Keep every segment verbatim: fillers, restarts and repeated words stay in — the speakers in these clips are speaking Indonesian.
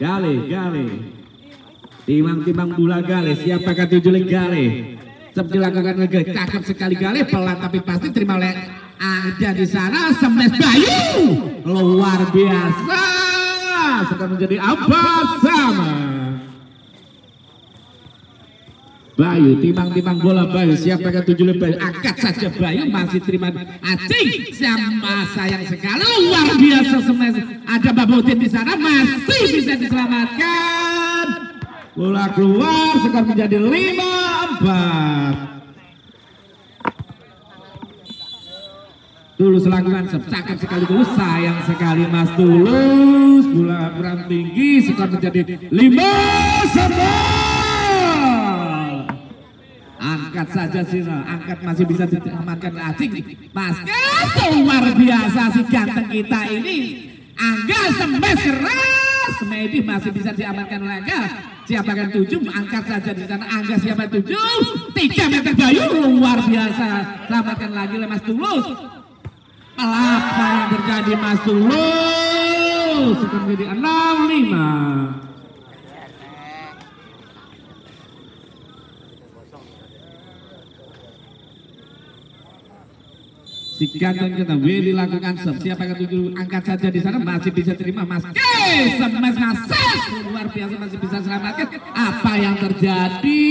Gale, Gale. Timang-timang bola Gale, siapakah tujuh Gale? Sep dilakukan lagi, cakep sekali Gale, pelan tapi pasti terima oleh ada di sana, Semes Bayu, luar biasa, sekarang menjadi apa sama. Bayu, timang-timang bola Bayu, siapakah tujuh Bayu? Angkat saja Bayu, masih terima Acing, sama sayang sekali, luar biasa Semes. Ada Babotin di sana, masih bisa diselamatkan. Bola keluar, skor menjadi lima empat. Tulus lakukan cakep sekali Tulus, sayang sekali Mas Tulus, bola kurang tinggi, skor menjadi lima sembilan. Angkat saja Sina, angkat masih bisa diselamatkan Acing. Mas luar biasa si ganteng kita ini. Angga Semes keras, Medi masih bisa diamankan oleh Angga. Siapakah tujuh, angkat saja di sana Angga, siapa tujuh, tiga meter Bayu, luar biasa, selamatkan lagi oleh Mas Tulus. Apa yang terjadi Mas Tulus, sudah menjadi enam lima. Si ganteng kita W dilakukan sep, siapakah tujuh, angkat saja di sana masih bisa terima Mas Kes, Semes Nases, luar biasa masih bisa selamatkan. Apa yang terjadi?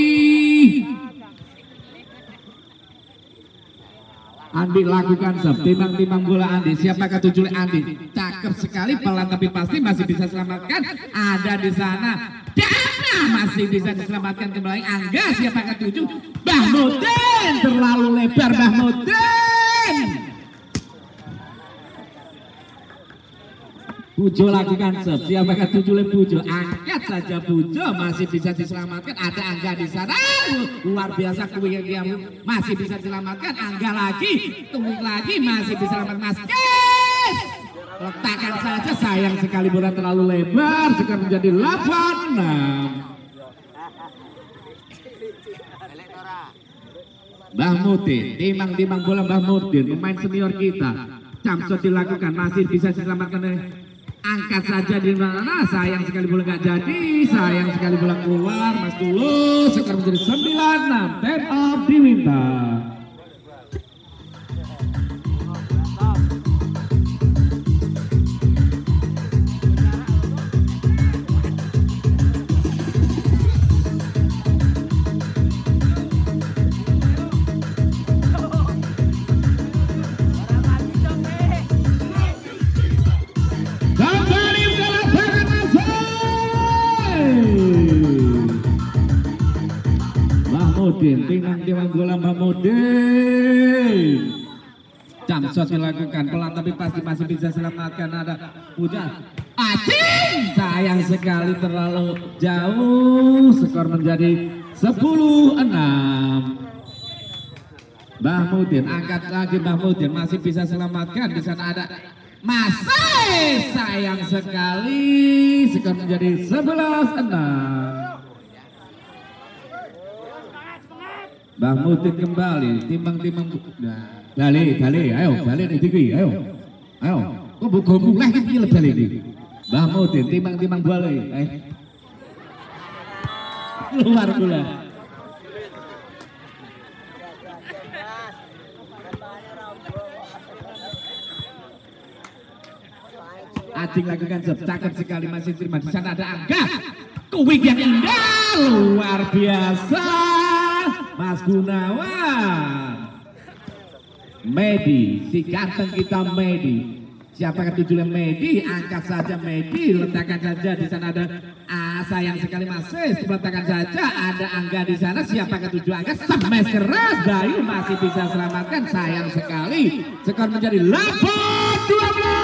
Andi lakukan sep, timang-timang bola Andi, siapakah tujuh Andi, cakep sekali, pelan tapi pasti masih bisa selamatkan. Ada di sana Dana masih bisa diselamatkan kembali. Angga, siapakah tujuh, Bahmudin, terlalu lebar Bahmudin. Pujo lakukan sep, siapakah tujuh oleh Pujo, angkat saja Pujo, masih bisa diselamatkan. Ada Angga di sana, luar biasa kuing yang masih bisa diselamatkan. Angga lagi, tunggu lagi, masih diselamatkan Mas Kes. Letakkan saja, sayang sekali bola terlalu lebar, sekarang menjadi delapan enam. Mbah Mudin, timang-timang bola Mbah Mudin, pemain senior kita. Camshot dilakukan, masih bisa diselamatkan. Angkat saja di mana, sayang sekali bola nggak jadi, sayang sekali bola keluar. Mas Tulus sekarang menjadi sembilan enam, time out diminta. Timang-timang bola Mahmudin, camshot dilakukan pelan tapi pasti masih bisa selamatkan. Ada Puja Acing, sayang sekali terlalu jauh, skor menjadi sepuluh enam. Mahmudin angkat lagi, Mahmudin masih bisa selamatkan. Di sana ada masih, sayang sekali, skor menjadi sebelas enam. Bang Mudin kembali, timbang-timbang, nah, balik, balik, ayo, balik nih tinggi, ayo, ayo, kok buka mulai ini lebih balik nih, Bang Mudin, timbang-timbang balik, eh, luar bola, Acing lakukan sep, cakep sekali masih terima. Di sana ada Angga, kuing yang indah, luar biasa. Mas Gunawan, Medi, si ganteng kita Medi. Siapakah tujuh Medi? Angkat saja Medi, letakkan saja di sana ada ah, sayang sekali masih, letakkan saja ada Angga di sana. Siapakah tujuh Angga? Semes keras, Bayu masih bisa selamatkan, sayang sekali. Skor menjadi delapan dua belas.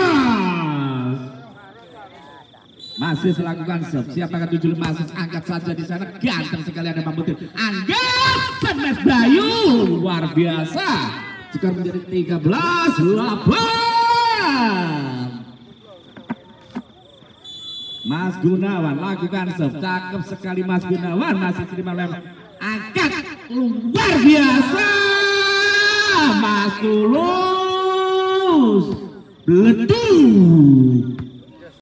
Masih melakukan sep, siapakah tujuh masih angkat saja di sana, ganteng sekali ada Mahmudin. Angga, Semes Bayu, luar biasa. Skor menjadi tiga belas delapan. Mas Gunawan lakukan sep, cakep sekali Mas Gunawan, masih terima lem, angkat, luar biasa. Mas Tulus, beleduk.